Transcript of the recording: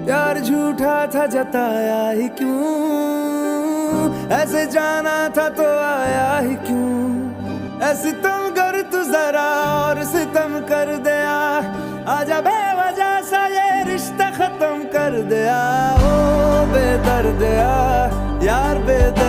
यार झूठा था जताया ही क्यों, ऐसे जाना था तो आया ही क्यों। ऐसे तुम कर तू जरा और सितम कर दिया, आजा बेवजह सा ये रिश्ता खत्म कर दिया। ओ बेदर्द यार बेदर्द